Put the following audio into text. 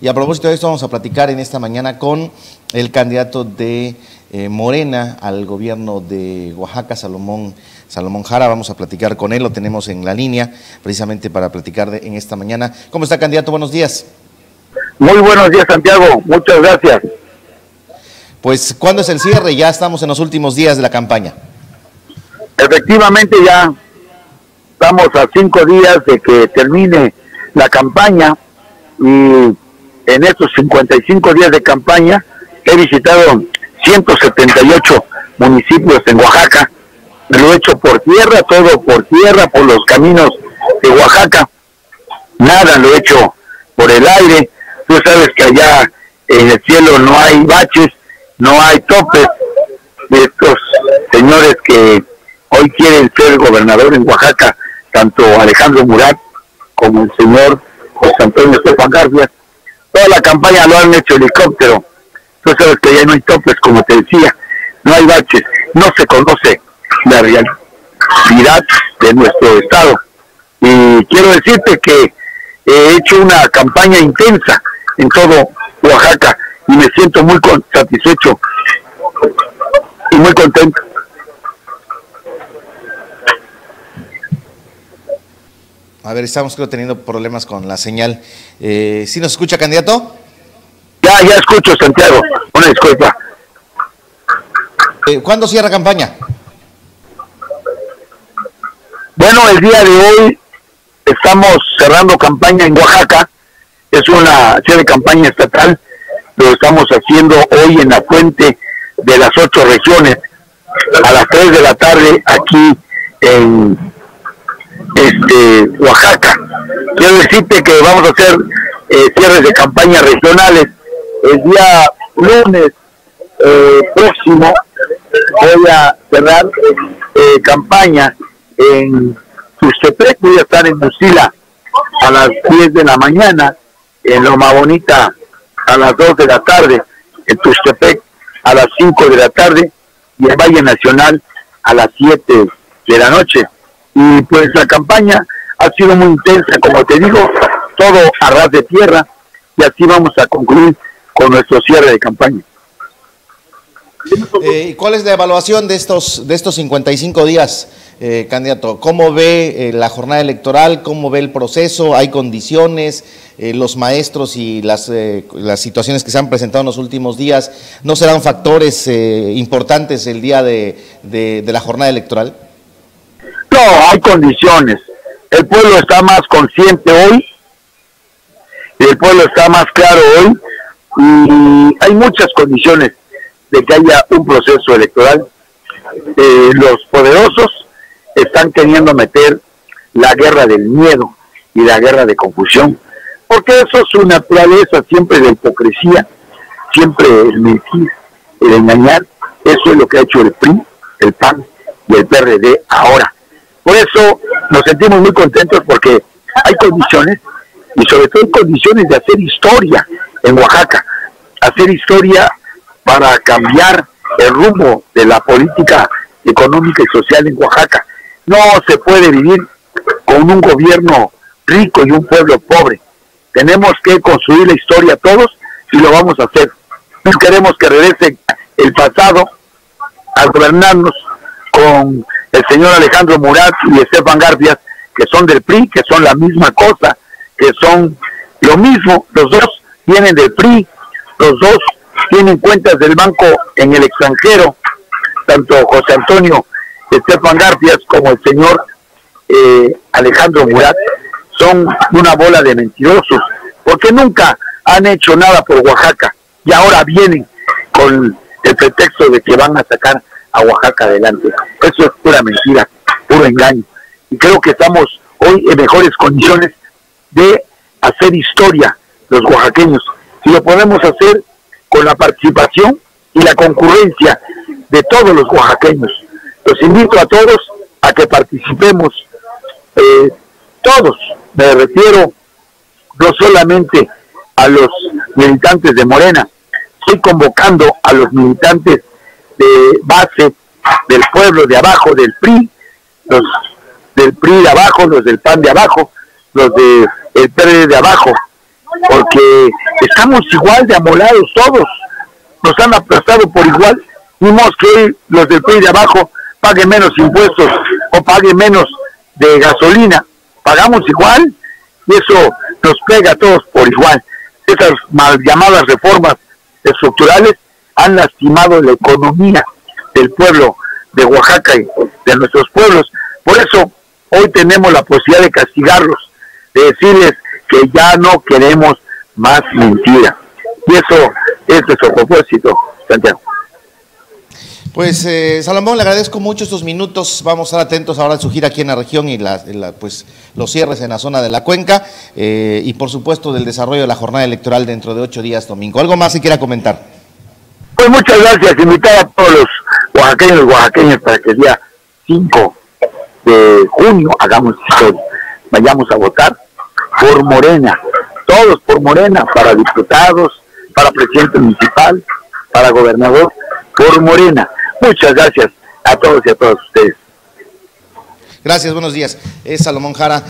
Y a propósito de esto vamos a platicar en esta mañana con el candidato de Morena al gobierno de Oaxaca, Salomón Jara. Vamos a platicar con él, lo tenemos en la línea precisamente para platicar en esta mañana. ¿Cómo está, candidato? Buenos días. Muy buenos días, Santiago. Muchas gracias. Pues, ¿cuándo es el cierre? Ya estamos en los últimos días de la campaña. Efectivamente, ya estamos a 5 días de que termine la campaña y en estos 55 días de campaña he visitado 178 municipios en Oaxaca. Lo he hecho por tierra, todo por tierra, por los caminos de Oaxaca. Nada lo he hecho por el aire. Tú sabes que allá en el cielo no hay baches, no hay topes. De estos señores que hoy quieren ser gobernador en Oaxaca, tanto Alejandro Murat como el señor José Antonio Estefan García, toda la campaña lo han hecho helicóptero. Tú sabes que allá no hay topes, como te decía, no hay baches, no se conoce la realidad de nuestro estado. Y quiero decirte que he hecho una campaña intensa en todo Oaxaca y me siento muy satisfecho y muy contento. A ver, estamos creo teniendo problemas con la señal. ¿Sí nos escucha, candidato? Ya escucho, Santiago. Una disculpa. ¿Cuándo cierra campaña? Bueno, el día de hoy estamos cerrando campaña en Oaxaca. Es una cierre de campaña estatal. Lo estamos haciendo hoy en la fuente de las 8 regiones a las 3 de la tarde aquí en Oaxaca. Quiero decirte que vamos a hacer cierres de campaña regionales. El día lunes próximo voy a cerrar campaña en Tuxtepec. Voy a estar en Musila a las 10 de la mañana, en Loma Bonita a las 2 de la tarde, en Tuxtepec a las 5 de la tarde y en Valle Nacional a las 7 de la noche. Y pues la campaña ha sido muy intensa, como te digo, todo a ras de tierra, y así vamos a concluir con nuestro cierre de campaña. ¿Cuál es la evaluación de estos 55 días, candidato? ¿Cómo ve la jornada electoral? ¿Cómo ve el proceso? ¿Hay condiciones? Los maestros y las situaciones que se han presentado en los últimos días, ¿no serán factores importantes el día de la jornada electoral? No, hay condiciones. El pueblo está más consciente hoy, el pueblo está más claro hoy, y hay muchas condiciones de que haya un proceso electoral. Los poderosos están queriendo meter la guerra del miedo y la guerra de confusión, porque eso es su naturaleza, siempre de hipocresía, siempre el mentir, el engañar. Eso es lo que ha hecho el PRI, el PAN y el PRD ahora. Por eso nos sentimos muy contentos, porque hay condiciones, y sobre todo hay condiciones de hacer historia en Oaxaca, hacer historia para cambiar el rumbo de la política económica y social en Oaxaca. No se puede vivir con un gobierno rico y un pueblo pobre. Tenemos que construir la historia todos, y lo vamos a hacer. No queremos que regrese el pasado a gobernarnos con el señor Alejandro Murat y Estefan García, que son del PRI, que son la misma cosa, que son lo mismo. Los dos vienen del PRI, los dos tienen cuentas del banco en el extranjero, tanto José Antonio Estefan García como el señor Alejandro Murat. Son una bola de mentirosos, porque nunca han hecho nada por Oaxaca, y ahora vienen con el pretexto de que van a sacar a Oaxaca adelante. Eso es pura mentira, puro engaño, y creo que estamos hoy en mejores condiciones de hacer historia los oaxaqueños, y lo podemos hacer con la participación y la concurrencia de todos los oaxaqueños. Los invito a todos a que participemos, todos. Me refiero no solamente a los militantes de Morena, estoy convocando a los militantes de base del pueblo de abajo, del PRI, los del PRI de abajo, los del PAN de abajo, los del PRD de abajo, porque estamos igual de amolados todos, nos han aplastado por igual, ni modo que los del PRI de abajo paguen menos impuestos o paguen menos de gasolina, pagamos igual y eso nos pega a todos por igual. Esas mal llamadas reformas estructurales han lastimado la economía del pueblo de Oaxaca y de nuestros pueblos. Por eso hoy tenemos la posibilidad de castigarlos, de decirles que ya no queremos más mentira. Y eso es nuestro propósito, Santiago. Pues Salomón, le agradezco mucho estos minutos. Vamos a estar atentos ahora a su gira aquí en la región y pues los cierres en la zona de la cuenca y por supuesto del desarrollo de la jornada electoral dentro de 8 días domingo. ¿Algo más que quiera comentar? Pues muchas gracias, invitar a todos los oaxaqueños para que el día 5 de junio hagamos historia, vayamos a votar por Morena, todos por Morena, para diputados, para presidente municipal, para gobernador, por Morena. Muchas gracias a todos y a todas ustedes. Gracias, buenos días. Es Salomón Jara.